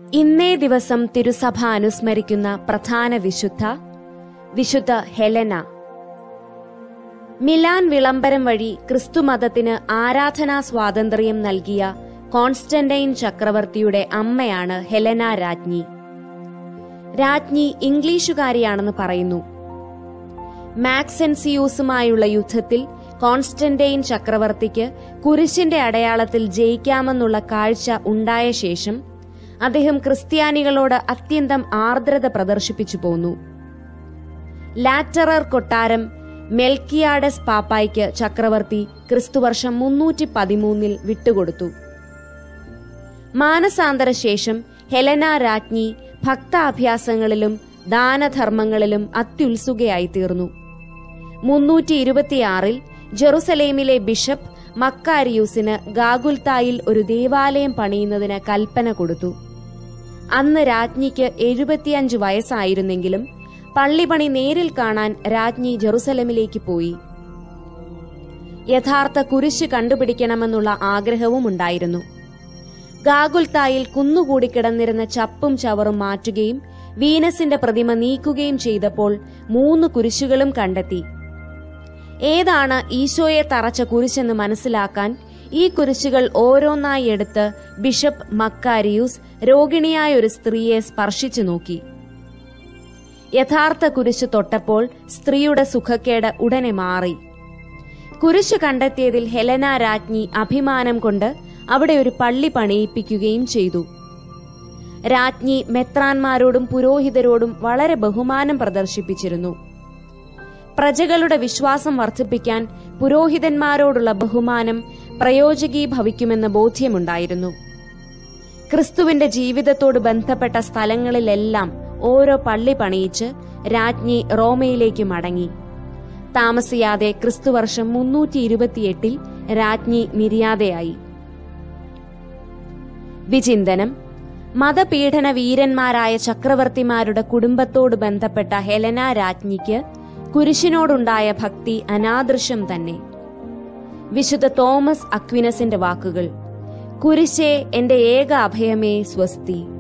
ഇന്നേ ദിവസം തിരുസഭ അനുസ്മരിക്കുന്ന പ്രധാന വിശുദ്ധ ഹെലന. മിലാൻ വിളംബരം വഴി ക്രിസ്തുമതത്തിന് ആരാധനാ സ്വാതന്ത്ര്യം നൽകിയ കോൺസ്റ്റന്റൈൻ ചക്രവർത്തിയുടെ അമ്മയാണ് ഹെലന രാജ്ഞി. രാജ്ഞി ഇംഗ്ലീഷുകാരിയാണെന്ന് പറയുന്നു. മാക്സെൻസിയൂസുമായുള്ള യുദ്ധത്തിൽ കോൺസ്റ്റന്റൈൻ ചക്രവർത്തിക്ക് കുരിശിന്റെ അടയാളത്തിൽ ജയിക്കാമെന്നുള്ള കാഴ്ച ഉണ്ടായ ശേഷം അദ്ദേഹം ക്രിസ്ത്യാനികളോട് അത്യന്തം ആർദ്രത പ്രദർശിപ്പിച്ചു പോന്നു. ലാറ്ററർ കൊട്ടാരം മെൽക്കിയാഡസ് പാപ്പായ്ക്ക് ചക്രവർത്തി ക്രിസ്തുവർഷം 313 വിട്ടുകൊടുത്തു. മാനസാന്തര ശേഷം ഹെലന രാജ്ഞി ഭക്താഭ്യാസങ്ങളിലും ദാനധർമ്മങ്ങളിലും അത്യുത്സുകയായി തീർന്നു. 326 ജെറുസലേമിലെ ബിഷപ്പ് മക്കാരിയൂസിന് ഗാഗുൽത്തായിൽ ഒരു ദേവാലയം പണിയുന്നതിന് കൽപ്പന കൊടുത്തു. അന്ന് രാജ്ഞിക്ക് 75 വയസ്സായിരുന്നെങ്കിലും പള്ളിപണി നേരിൽ കാണാൻ രാജ്ഞി ജെറുസലമിലേക്ക് പോയി. യഥാർത്ഥ കുരിശ് കണ്ടുപിടിക്കണമെന്നുള്ള ആഗ്രഹവും ഉണ്ടായിരുന്നു. ഗാഗുൽത്തായിൽ കുന്നുകൂടി കിടന്നിരുന്ന ചപ്പും ചവറും മാറ്റുകയും വീനസിന്റെ പ്രതിമ നീക്കുകയും ചെയ്തപ്പോൾ 3 കുരിശുകളും കണ്ടെത്തി. ഏതാണ് ഈശോയെ തറച്ച കുരിശെന്ന് മനസ്സിലാക്കാൻ ഈ കുരിശുകൾ ഓരോന്നായി എടുത്ത് ബിഷപ്പ് മക്കാരിയൂസ് രോഗിണിയായ ഒരു സ്ത്രീയെ സ്പർശിച്ചു നോക്കി. യഥാർത്ഥ കുരിശ് തൊട്ടപ്പോൾ സ്ത്രീയുടെ സുഖക്കേട് ഉടനെ മാറി. കുരിശ് കണ്ടെത്തിയതിൽ ഹെലന രാജ്ഞി അഭിമാനം കൊണ്ട് അവിടെ ഒരു പള്ളി പണിയിപ്പിക്കുകയും ചെയ്തു. രാജ്ഞി മെത്രാന്മാരോടും പുരോഹിതരോടും വളരെ ബഹുമാനം പ്രദർശിപ്പിച്ചിരുന്നു. പ്രജകളുടെ വിശ്വാസം വർദ്ധിപ്പിക്കാൻ പുരോഹിതന്മാരോടുള്ള ബഹുമാനം പ്രയോജകീഭവിക്കുമെന്ന ബോധ്യമുണ്ടായിരുന്നു. ക്രിസ്തുവിന്റെ ജീവിതത്തോട് ബന്ധപ്പെട്ട സ്ഥലങ്ങളിലെല്ലാം ഓരോ പള്ളി പണിയിച്ച് രാജ്ഞി റോമയിലേക്ക് മടങ്ങി. താമസിയാതെ ക്രിസ്തുവർഷം 328 രാജ്ഞി നിര്യാതയായി. വിചിന്തനം: മതപീഡന വീരന്മാരായ ചക്രവർത്തിമാരുടെ കുടുംബത്തോട് ബന്ധപ്പെട്ട ഹെലന രാജ്ഞിക്ക് കുരിശിനോടുണ്ടായ ഭക്തി അനാദൃശ്യം തന്നെ. വിശുദ്ധ തോമസ് അക്വിനസിന്റെ വാക്കുകൾ: കുരിശേ എന്റെ ഏക അഭയമേ സ്വസ്തി.